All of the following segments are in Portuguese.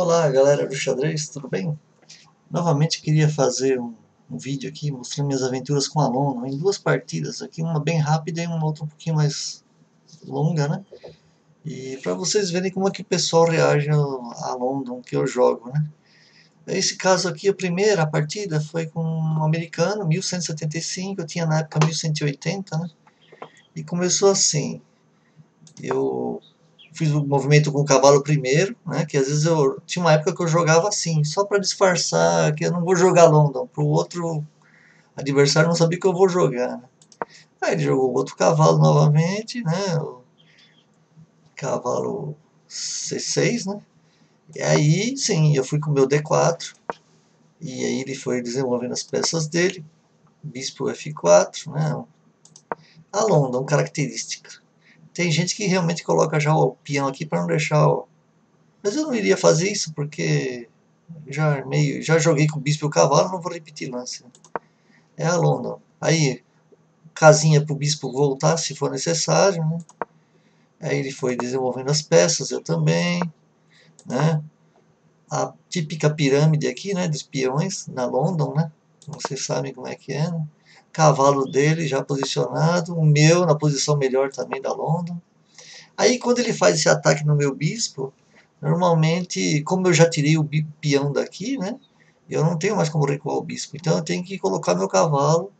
Olá, galera do xadrez, tudo bem? Novamente queria fazer um vídeo aqui mostrando minhas aventuras com aluno em duas partidas aqui, uma bem rápida e uma outra um pouquinho mais longa, né? E para vocês verem como é que o pessoal reage a London que eu jogo, né? Esse caso aqui, a primeira partida foi com um americano, 1175, eu tinha na época 1180, né? E começou assim, eu fiz o movimento com o cavalo primeiro, né? Que às vezes eu tinha uma época que eu jogava assim, só para disfarçar que eu não vou jogar London, para o outro adversário não saber que eu vou jogar. Né? Aí ele jogou outro cavalo novamente, né? O cavalo C6, né? E aí sim, eu fui com o meu D4 e aí ele foi desenvolvendo as peças dele, bispo F4, né? A London, característica. Tem gente que realmente coloca já o peão aqui para não deixar o... Mas eu não iria fazer isso porque já joguei com o bispo e o cavalo, não vou repetir lance. É a London. Aí, casinha para o bispo voltar se for necessário, né? Aí ele foi desenvolvendo as peças, eu também, né? A típica pirâmide aqui, né, dos peões na London, né? Vocês sabem como é que é, né? Cavalo dele já posicionado, o meu na posição melhor também da London. Aí quando ele faz esse ataque no meu bispo, normalmente, como eu já tirei o peão daqui, né? Eu não tenho mais como recuar o bispo. Então eu tenho que colocar meu cavalo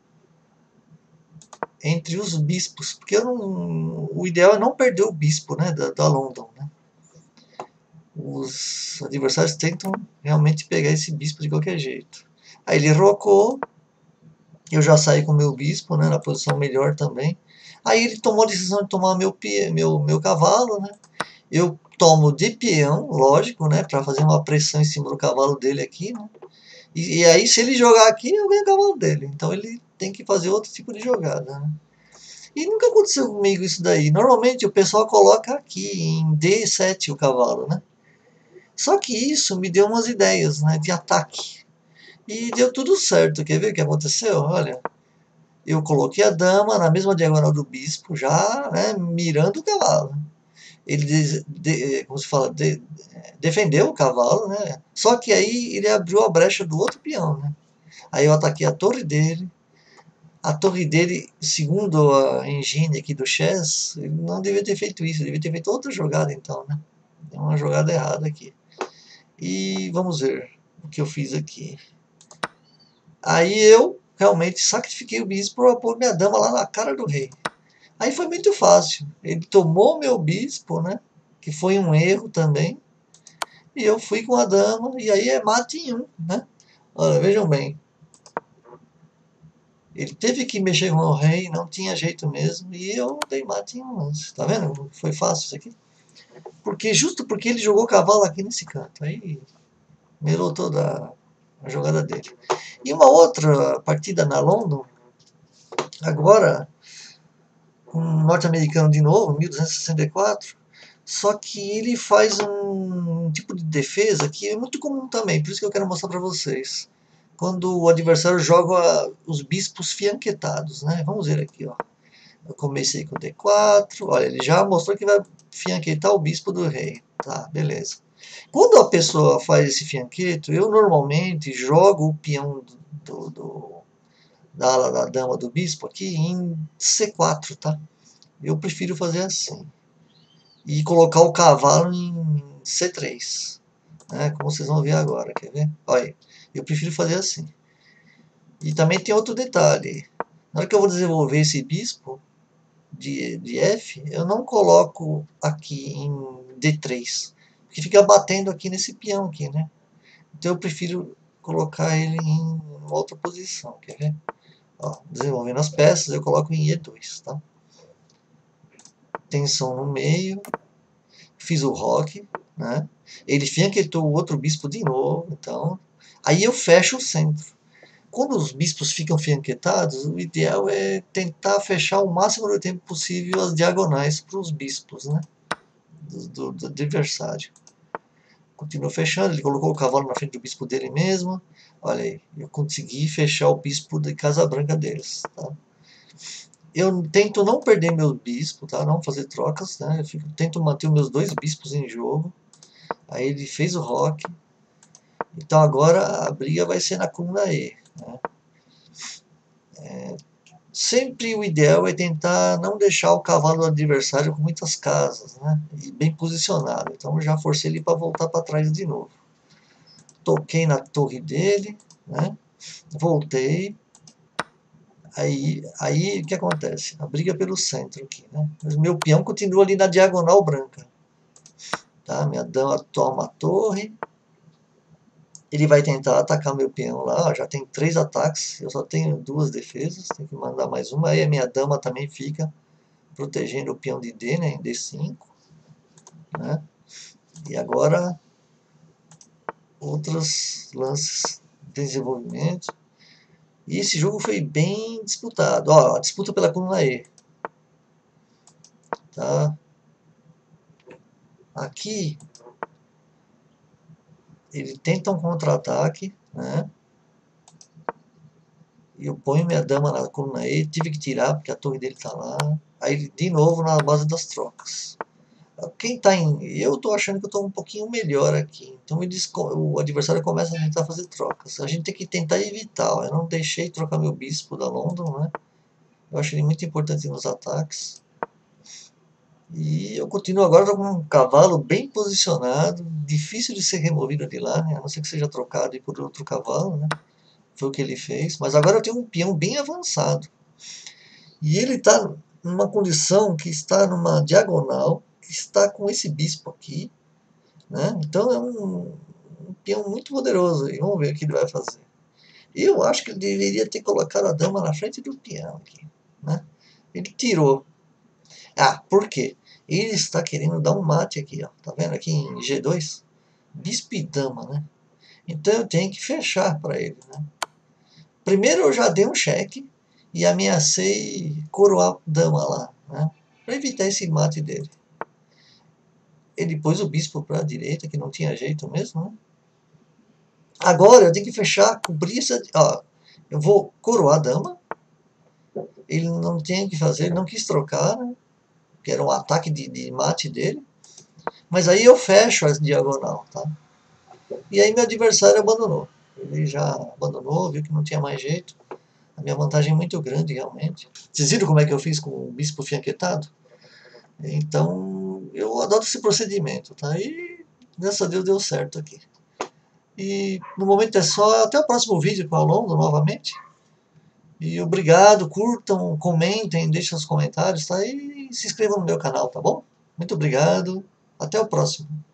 entre os bispos. Porque eu não, o ideal é não perder o bispo, né, da London. Né? Os adversários tentam realmente pegar esse bispo de qualquer jeito. Aí ele rocou. Eu já saí com o meu bispo, né, na posição melhor também. Aí ele tomou a decisão de tomar meu cavalo, né? Eu tomo de peão, lógico, né, para fazer uma pressão em cima do cavalo dele aqui, né? E aí se ele jogar aqui, eu ganho o cavalo dele. Então ele tem que fazer outro tipo de jogada, né? E nunca aconteceu comigo isso daí. Normalmente o pessoal coloca aqui em D7 o cavalo, né? Só que isso me deu umas ideias, né, de ataque. E deu tudo certo. Quer ver o que aconteceu? Olha, eu coloquei a dama na mesma diagonal do bispo, já, né, mirando o cavalo. Ele, como se fala, defendeu o cavalo, né? Só que aí ele abriu a brecha do outro peão, né? Aí eu ataquei a torre dele. A torre dele, segundo a engine aqui do chess, ele não devia ter feito isso, ele devia ter feito outra jogada então, né? É uma jogada errada aqui. E vamos ver o que eu fiz aqui. Aí eu realmente sacrifiquei o bispo para pôr minha dama lá na cara do rei. Aí foi muito fácil. Ele tomou meu bispo, né? Que foi um erro também. E eu fui com a dama, e aí é mate em um, né? Olha, vejam bem. Ele teve que mexer com o rei, não tinha jeito mesmo, e eu dei mate em um lance. Tá vendo? Foi fácil isso aqui. Justo porque ele jogou cavalo aqui nesse canto. Aí melou toda a jogada dele. E uma outra partida na London, agora, com um norte-americano de novo, 1264, só que ele faz um tipo de defesa que é muito comum também, por isso que eu quero mostrar para vocês. Quando o adversário joga os bispos fianquetados, né? Vamos ver aqui, ó. Eu comecei com o D4, olha, ele já mostrou que vai fianquetar o bispo do rei. Tá, beleza. Quando a pessoa faz esse fianqueto, eu normalmente jogo o peão da ala da dama do bispo aqui em C4, tá? Eu prefiro fazer assim. E colocar o cavalo em C3. Né? Como vocês vão ver agora, quer ver? Olha, eu prefiro fazer assim. E também tem outro detalhe. Na hora que eu vou desenvolver esse bispo de F, eu não coloco aqui em D3. Porque fica batendo aqui nesse peão aqui, né? Então eu prefiro colocar ele em outra posição, quer ver? Ó, desenvolvendo as peças, eu coloco em E2, tá? Tensão no meio, fiz o rock, né? Ele fianquetou o outro bispo de novo, então... Aí eu fecho o centro. Quando os bispos ficam fianquetados, o ideal é tentar fechar o máximo do tempo possível as diagonais para os bispos, né? Do adversário. Continuou fechando, ele colocou o cavalo na frente do bispo dele mesmo. Olha aí, eu consegui fechar o bispo de Casa Branca deles, tá? Eu tento não perder meu bispo, tá? Não fazer trocas, né? Tento manter os meus dois bispos em jogo. Aí ele fez o roque. Então agora a briga vai ser na coluna E, né? Sempre o ideal é tentar não deixar o cavalo do adversário com muitas casas, né? E bem posicionado. Então eu já forcei ele para voltar para trás de novo. Toquei na torre dele, né? Voltei. Aí o que acontece? A briga pelo centro aqui, né? Mas meu peão continua ali na diagonal branca. Tá? Minha dama toma a torre. Ele vai tentar atacar meu peão lá. Já tem 3 ataques. Eu só tenho 2 defesas. Tem que mandar mais uma. Aí a minha dama também fica protegendo o peão de D, né? Em D5. Né? E agora outros lances de desenvolvimento. E esse jogo foi bem disputado. Ó, a disputa pela coluna E. Tá? Aqui ele tenta um contra-ataque, né? E eu ponho minha dama na coluna E, tive que tirar porque a torre dele tá lá. Aí de novo na base das trocas. Quem tá em. Eu tô achando que eu tô um pouquinho melhor aqui. Então o adversário começa a tentar fazer trocas. A gente tem que tentar evitar. Ó. Eu não deixei trocar meu bispo da London, né? Eu acho ele muito importante nos ataques. E eu continuo agora com um cavalo bem posicionado, difícil de ser removido de lá, né? A não ser que seja trocado por outro cavalo, né? Foi o que ele fez. Mas agora eu tenho um peão bem avançado. E ele está numa condição que está numa diagonal, que está com esse bispo aqui, né? Então é um peão muito poderoso. E vamos ver o que ele vai fazer. Eu acho que ele deveria ter colocado a dama na frente do peão aqui, né? Ele tirou. Ah, por quê? Ele está querendo dar um mate aqui, ó. Tá vendo aqui em G2? Bispo e dama, né? Então eu tenho que fechar para ele, né? Primeiro eu já dei um cheque e ameacei coroar a dama lá, né? Para evitar esse mate dele. Ele pôs o bispo para a direita, que não tinha jeito mesmo, né? Agora eu tenho que fechar, cobrir essa... Ó, eu vou coroar a dama. Ele não tem o que fazer, ele não quis trocar, né? Que era um ataque de mate dele. Mas aí eu fecho a diagonal, tá? E aí meu adversário abandonou. Ele já abandonou, viu que não tinha mais jeito. A minha vantagem é muito grande, realmente. Vocês viram como é que eu fiz com o bispo fianquetado? Então, eu adoto esse procedimento, tá? E, graças a Deus, deu certo aqui. E, no momento é só. Até o próximo vídeo com o Alonso, novamente. E obrigado, curtam, comentem, deixem os comentários, tá? E se inscrevam no meu canal, tá bom? Muito obrigado. Até o próximo.